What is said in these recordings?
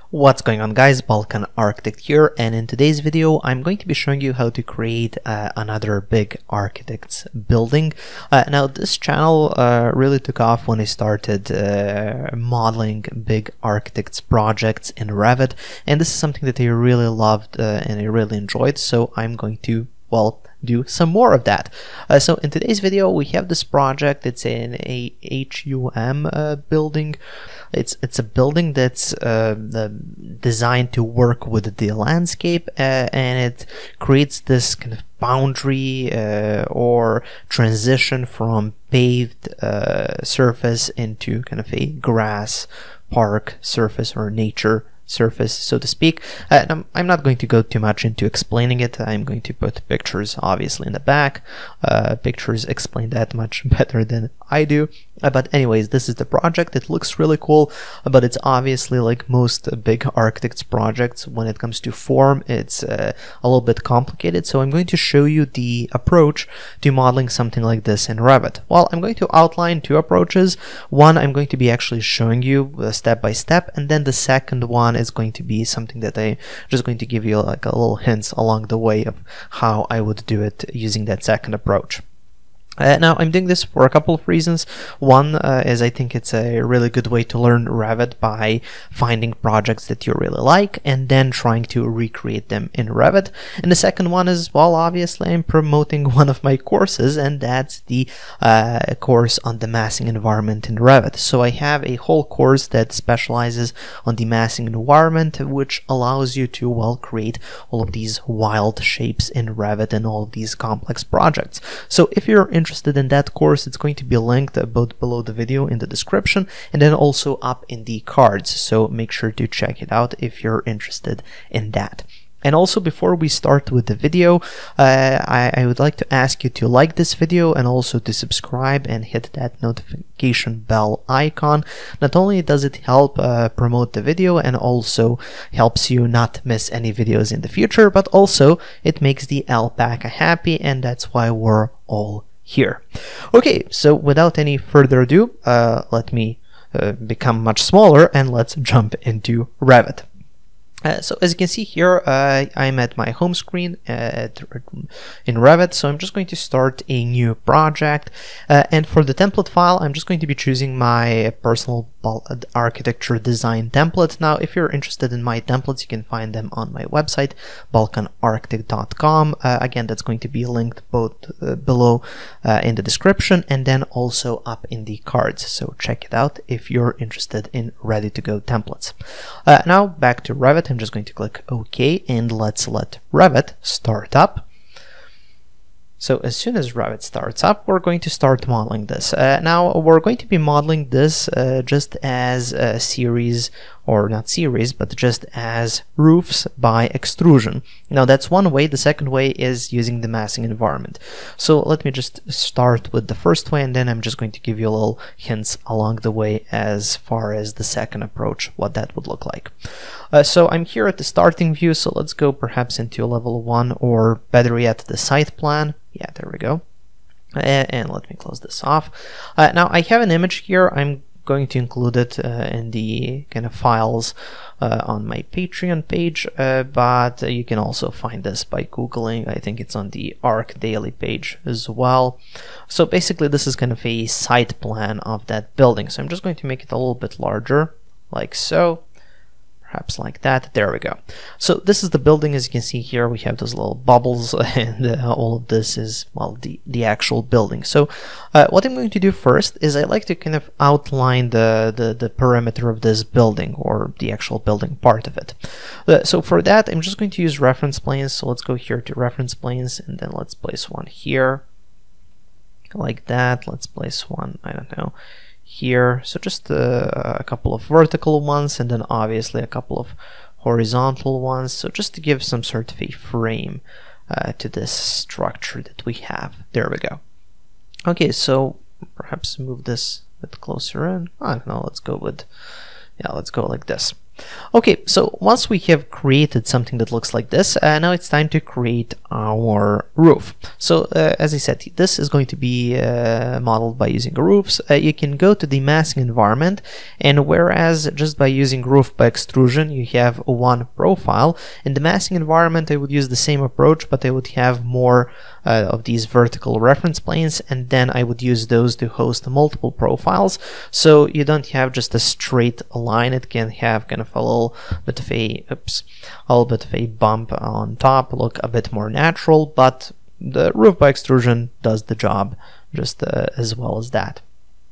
What's going on, guys? Balkan Architect here, and in today's video I'm going to be showing you how to create another big architect's building. Now this channel really took off when I started modeling big architects projects in Revit, and this is something that I really loved and I really enjoyed, so I'm going to, well, do some more of that. So in today's video we have this project. It's an HUM building. It's a building that's designed to work with the landscape, and it creates this kind of boundary or transition from paved surface into kind of a grass park surface or nature surface, so to speak. I'm not going to go too much into explaining it. I'm going to put pictures obviously in the back. Pictures explain that much better than I do. But anyways, this is the project. It looks really cool, but it's obviously, like most big architects projects, when it comes to form, it's a little bit complicated. So I'm going to show you the approach to modeling something like this in Revit. Well, I'm going to outline two approaches. One, I'm going to be actually showing you step by step, and then the second one is going to be something that I'm just going to give you like a little hints along the way of how I would do it using that second approach. Now I'm doing this for a couple of reasons. One is I think it's a really good way to learn Revit by finding projects that you really like and then trying to recreate them in Revit. And the second one is, well, obviously I'm promoting one of my courses, and that's the course on the massing environment in Revit. So I have a whole course that specializes on the massing environment, which allows you to, well, create all of these wild shapes in Revit and all of these complex projects. So if you're interested in that course, it's going to be linked both below the video in the description and then also up in the cards, so make sure to check it out if you're interested in that. And also, before we start with the video, I would like to ask you to like this video and also to subscribe and hit that notification bell icon. Not only does it help promote the video and also helps you not miss any videos in the future, but also it makes the alpaca happy, and that's why we're all here. Okay, so without any further ado, let me become much smaller and let's jump into Revit. So as you can see here, I'm at my home screen in Revit, so I'm just going to start a new project, and for the template file I'm just going to be choosing my personal architecture design template. Now if you're interested in my templates, you can find them on my website, balkanarchitect.com. Again, that's going to be linked both below in the description and then also up in the cards, so check it out if you're interested in ready to go templates. Now back to Revit. I'm just going to click OK, and let's let Revit start up. So as soon as Revit starts up, we're going to start modeling this. Now we're going to be modeling this just as a series, or not series, but just as roofs by extrusion. Now that's one way. The second way is using the massing environment. So let me just start with the first way, and then I'm just going to give you a little hints along the way as far as the second approach, what that would look like. So I'm here at the starting view, so let's go perhaps into level 1, or better yet, the site plan. Yeah, there we go. And let me close this off. Now I have an image here. I'm going to include it in the kind of files on my Patreon page, but you can also find this by Googling. I think it's on the Arc Daily page as well. So basically this is kind of a site plan of that building. So I'm just going to make it a little bit larger, like so. Perhaps like that. There we go. So this is the building. As you can see here, we have those little bubbles, and all of this is, well, the actual building. So what I'm going to do first is I like to kind of outline the perimeter of this building, or the actual building part of it. So for that, I'm just going to use reference planes. So let's go here to reference planes, and then let's place one here, like that. Let's place one, I don't know, here. So just a couple of vertical ones, and then obviously a couple of horizontal ones, so just to give some sort of a frame to this structure that we have. There we go. Okay, so perhaps move this a bit closer in. I don't know, let's go with, yeah, let's go like this. Okay, so once we have created something that looks like this, now it's time to create our roof. So as I said, this is going to be modeled by using roofs. You can go to the masking environment, and whereas just by using roof by extrusion you have one profile, in the masking environment I would use the same approach, but I would have more of these vertical reference planes, and then I would use those to host multiple profiles, so you don't have just a straight line. It can have kind of a little bit of a bump on top, look a bit more natural, but the roof by extrusion does the job just as well as that.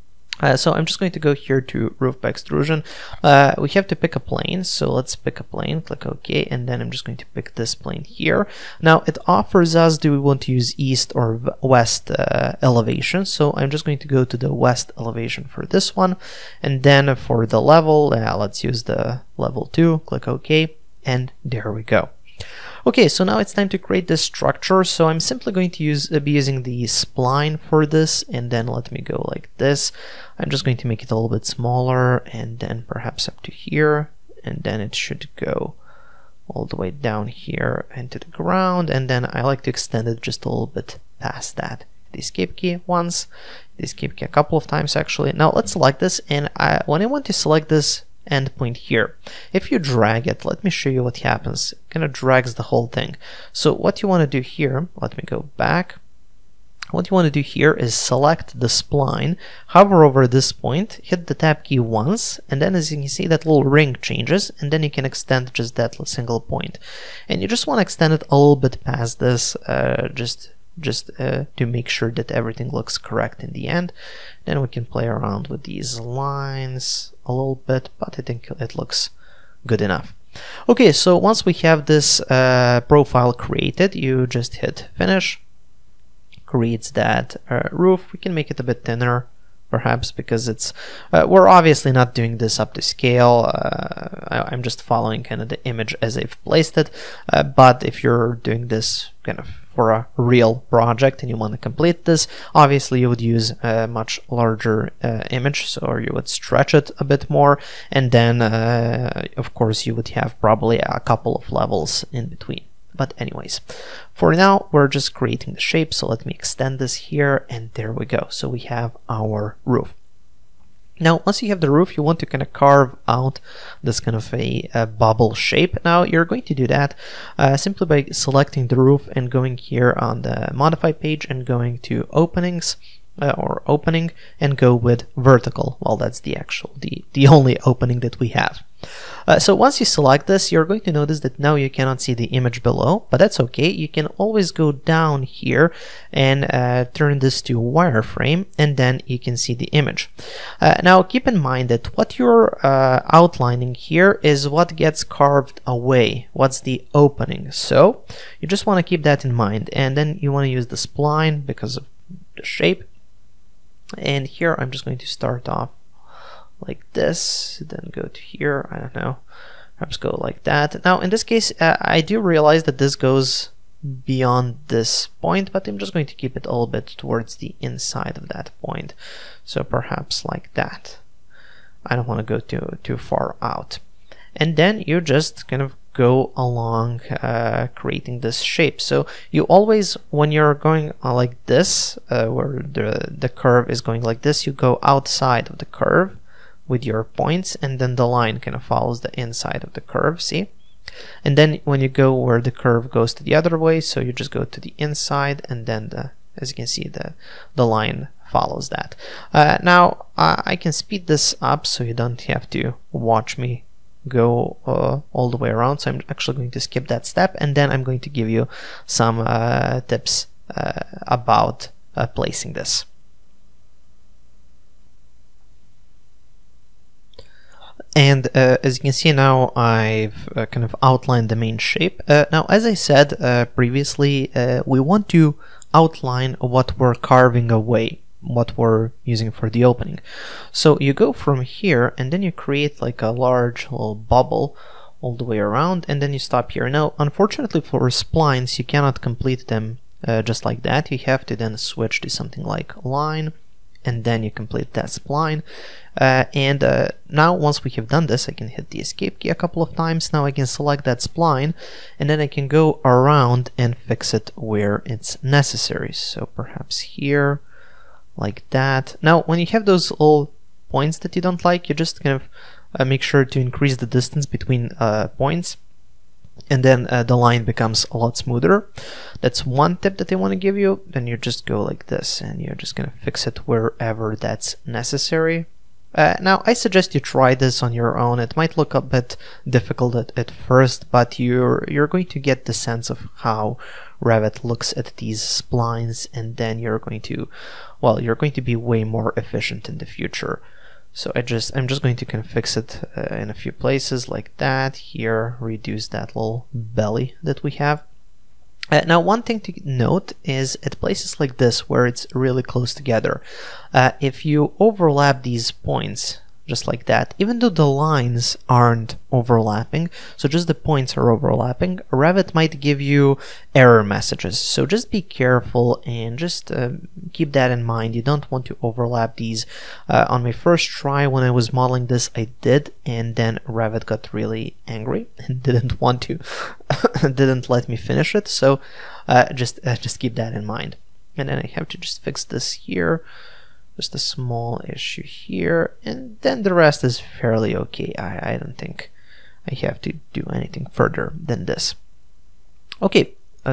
So I'm just going to go here to roof by extrusion. We have to pick a plane, so let's pick a plane, click OK, and then I'm just going to pick this plane here. Now it offers us, do we want to use east or west elevation, so I'm just going to go to the west elevation for this one, and then for the level, let's use the level 2, click OK, and there we go. Okay, so now it's time to create this structure, so I'm simply going to be using the spline for this, and then let me go like this. I'm just going to make it a little bit smaller, and then perhaps up to here, and then it should go all the way down here into the ground, and then I like to extend it just a little bit past that. The escape key once, the escape key a couple of times actually. Now let's select this, and when I want to select this endpoint here, if you drag it, let me show you what happens. It kind of drags the whole thing. So what you want to do here, let me go back. What you want to do here is select the spline, hover over this point, hit the tab key once, and then as you can see that little ring changes, and then you can extend just that single point. And you just want to extend it a little bit past this, just to make sure that everything looks correct in the end. Then we can play around with these lines a little bit, but I think it looks good enough. Okay, so once we have this profile created, you just hit finish. Creates that roof. We can make it a bit thinner, perhaps, because it's we're obviously not doing this up to scale. I'm just following kind of the image as I've placed it, but if you're doing this kind of for a real project and you want to complete this, obviously you would use a much larger image, so you would stretch it a bit more, and then of course you would have probably a couple of levels in between. But anyways, for now we're just creating the shape, so let me extend this here, and there we go. So we have our roof. Now once you have the roof, you want to kind of carve out this kind of a bubble shape. Now you're going to do that simply by selecting the roof and going here on the modify page and going to openings, or opening, and go with vertical. Well, that's the only opening that we have. So once you select this, you're going to notice that now you cannot see the image below, but that's okay. You can always go down here and turn this to wireframe, and then you can see the image. Now keep in mind that what you're outlining here is what gets carved away, what's the opening. So you just want to keep that in mind, and then you want to use the spline because of the shape. And here I'm just going to start off like this, then go to here, I don't know, perhaps go like that. Now in this case I do realize that this goes beyond this point, but I'm just going to keep it a little bit towards the inside of that point, so perhaps like that. I don't want to go too far out. And then you just kind of go along creating this shape. So you always, when you're going like this, where the curve is going like this, you go outside of the curve with your points, and then the line kind of follows the inside of the curve, see? And then when you go where the curve goes to the other way, so you just go to the inside, and then as you can see, the line follows that. Now I can speed this up so you don't have to watch me go all the way around, so I'm actually going to skip that step, and then I'm going to give you some tips about placing this. And as you can see now, I've kind of outlined the main shape. Now as I said previously, we want to outline what we're carving away, what we're using for the opening. So you go from here, and then you create like a large little bubble all the way around, and then you stop here. Now unfortunately for splines you cannot complete them just like that. You have to then switch to something like line, and then you complete that spline. Now once we have done this, I can hit the escape key a couple of times. Now I can select that spline, and then I can go around and fix it where it's necessary. So perhaps here, like that. Now when you have those little points that you don't like, you just kind of make sure to increase the distance between points, and then the line becomes a lot smoother. That's one tip that I want to give you. Then you just go like this, and you're just going to fix it wherever that's necessary. Now I suggest you try this on your own. It might look a bit difficult at first, but you're going to get the sense of how Revit looks at these splines, and then you're going to be way more efficient in the future. So I'm just going to kind of fix it in a few places like that. Here, reduce that little belly that we have. Now one thing to note is at places like this where it's really close together, if you overlap these points just like that, even though the lines aren't overlapping, so just the points are overlapping, Revit might give you error messages. So just be careful and just keep that in mind. You don't want to overlap these. On my first try when I was modeling this, I did, and then Revit got really angry and didn't want to didn't let me finish it. So just keep that in mind. And then I have to just fix this here. Just a small issue here, and then the rest is fairly okay. I don't think I have to do anything further than this. Okay,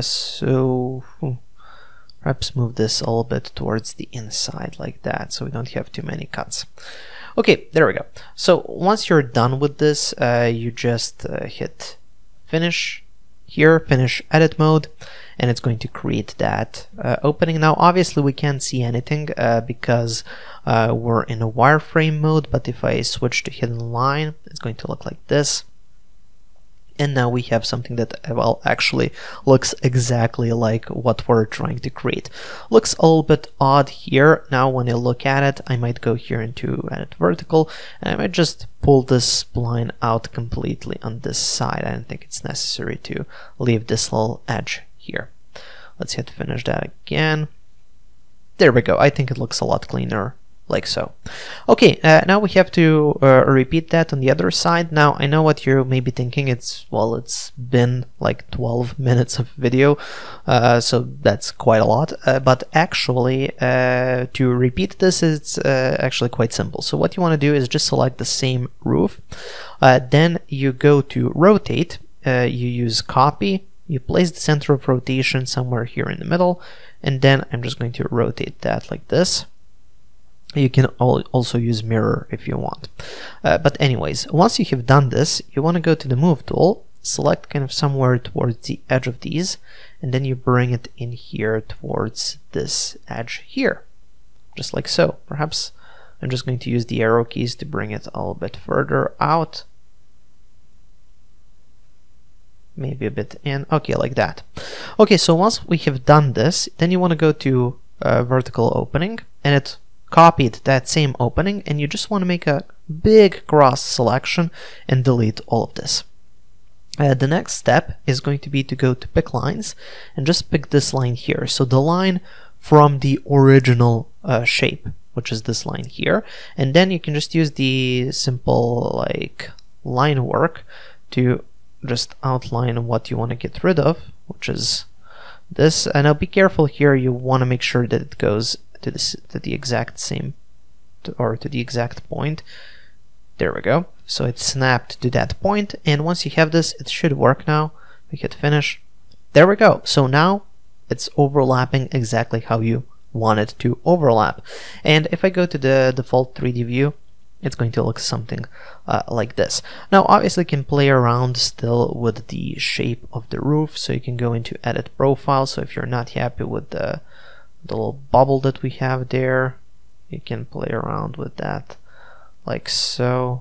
so perhaps move this a little bit towards the inside like that, so we don't have too many cuts. Okay, there we go. So once you're done with this, you just hit finish here, finish edit mode, and it's going to create that opening. Now obviously we can't see anything because we're in a wireframe mode, but if I switch to hidden line, it's going to look like this. And now we have something that, well, actually looks exactly like what we're trying to create. Looks a little bit odd here. Now when I look at it, I might go here into edit vertical, and I might just pull this spline out completely on this side. I don't think it's necessary to leave this little edge here. Let's hit finish that again. There we go. I think it looks a lot cleaner like so. Okay, now we have to repeat that on the other side. Now I know what you may be thinking. It's been like 12 minutes of video, so that's quite a lot. But actually, to repeat this, it's actually quite simple. So what you want to do is just select the same roof. Then you go to rotate. You use copy. You place the center of rotation somewhere here in the middle, and then I'm just going to rotate that like this. You can also use mirror if you want. But anyways, once you have done this, you want to go to the move tool, select kind of somewhere towards the edge of these, and then you bring it in here towards this edge here, just like so. Perhaps I'm just going to use the arrow keys to bring it a little bit further out. Maybe a bit in. Okay, like that. Okay, so once we have done this, then you want to go to vertical opening, and it copied that same opening, and you just want to make a big cross selection and delete all of this. The next step is going to be to go to pick lines and just pick this line here. So the line from the original shape, which is this line here, and then you can just use the simple like line work to just outline what you want to get rid of, which is this. And now be careful here, you want to make sure that it goes to the exact same, or to the exact point. There we go. So it's snapped to that point, and once you have this, it should work now. We hit finish. There we go. So now it's overlapping exactly how you want it to overlap. And if I go to the default 3D view, it's going to look something like this. Now obviously you can play around still with the shape of the roof, so you can go into edit profile. So if you're not happy with the little bubble that we have there, you can play around with that like so.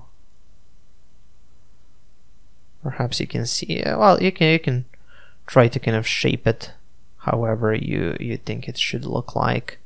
Perhaps you can see, well, you can try to kind of shape it however you think it should look like.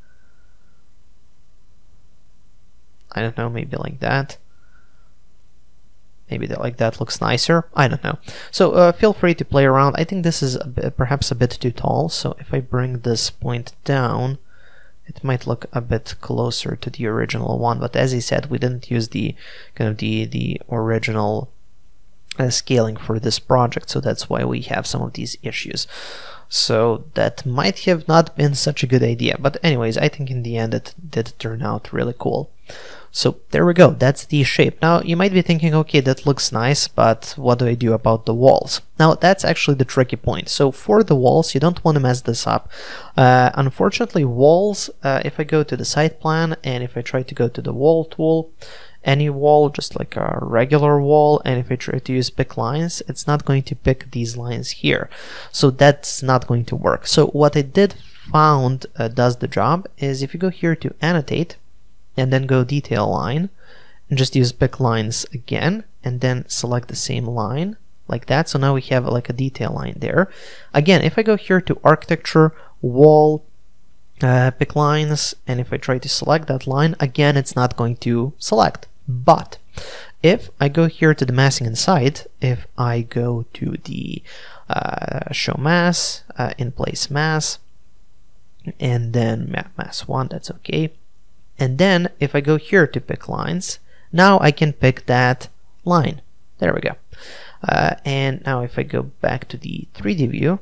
I don't know, maybe like that. Maybe like that looks nicer. I don't know. So feel free to play around. I think this is perhaps a bit too tall, so if I bring this point down it might look a bit closer to the original one, but as I said, we didn't use the kind of the original scaling for this project, so that's why we have some of these issues. So that might have not been such a good idea, but anyways, I think in the end it did turn out really cool. So there we go, that's the shape. Now you might be thinking, okay, that looks nice, but what do I do about the walls? Now that's actually the tricky point. So for the walls, you don't want to mess this up. Unfortunately, walls, if I go to the site plan and if I try to go to the wall tool, any wall, just like a regular wall, and if I try to use pick lines, it's not going to pick these lines here. So that's not going to work. So what I did found does the job is if you go here to annotate and then go detail line and just use pick lines again and then select the same line like that. So now we have like a detail line there. Again, if I go here to architecture, wall, pick lines, and if I try to select that line, again, it's not going to select. But if I go here to the massing inside, if I go to the show mass, in place mass, and then mass 1, that's okay. And then if I go here to pick lines, now I can pick that line. There we go. And now if I go back to the 3D view,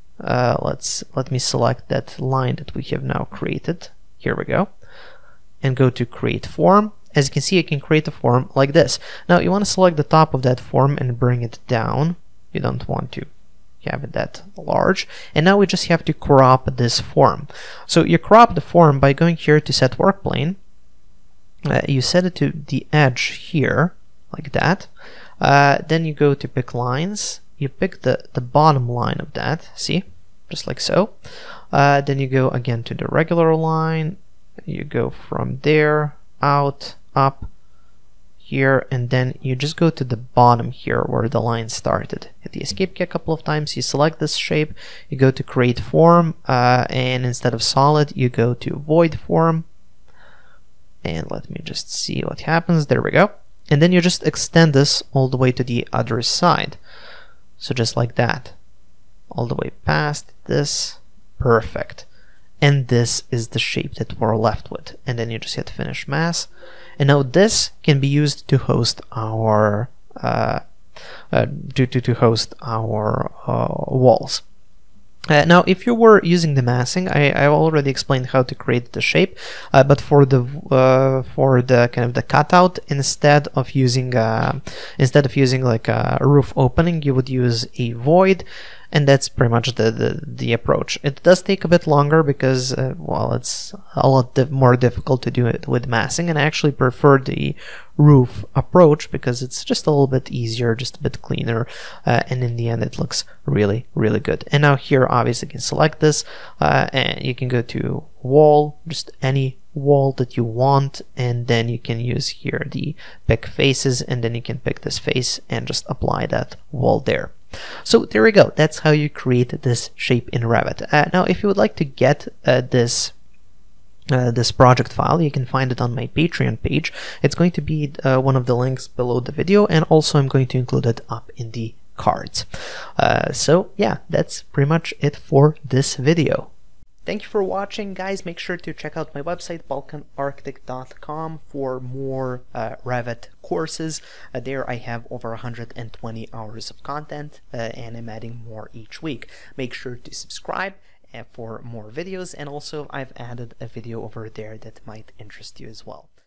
let me select that line that we have now created. Here we go. And go to create form. As you can see, I can create a form like this. Now you want to select the top of that form and bring it down. You don't want to have it that large. And now we just have to crop this form. So you crop the form by going here to set work plane. You set it to the edge here, like that. Then you go to pick lines. You pick the bottom line of that, see? Just like so. Then you go again to the regular line. You go from there, out, up, here, and then you just go to the bottom here where the line started. Hit the escape key a couple of times, you select this shape, you go to create form, and instead of solid, you go to void form. And let me just see what happens. There we go. And then you just extend this all the way to the other side. So just like that. All the way past this. Perfect. And this is the shape that we're left with. And then you just hit finish mass. And now this can be used to host our walls. Now, if you were using the massing, I already explained how to create the shape, but for the kind of the cutout, instead of using like a roof opening, you would use a void, and that's pretty much the approach. It does take a bit longer because well, it's a lot more difficult to do it with massing, and I actually prefer the roof approach because it's just a little bit easier, just a bit cleaner, and in the end it looks really good. And now here obviously you can select this, and you can go to wall, just any wall that you want, and then you can use here the pick faces, and then you can pick this face and just apply that wall there. So there we go, that's how you create this shape in Revit. Now if you would like to get this project file, you can find it on my Patreon page. It's going to be one of the links below the video, and also I'm going to include it up in the cards. So yeah, that's pretty much it for this video. Thank you for watching, guys. Make sure to check out my website, balkanarchitect.com, for more Revit courses. There I have over 120 hours of content, and I'm adding more each week. Make sure to subscribe for more videos, and also I've added a video over there that might interest you as well.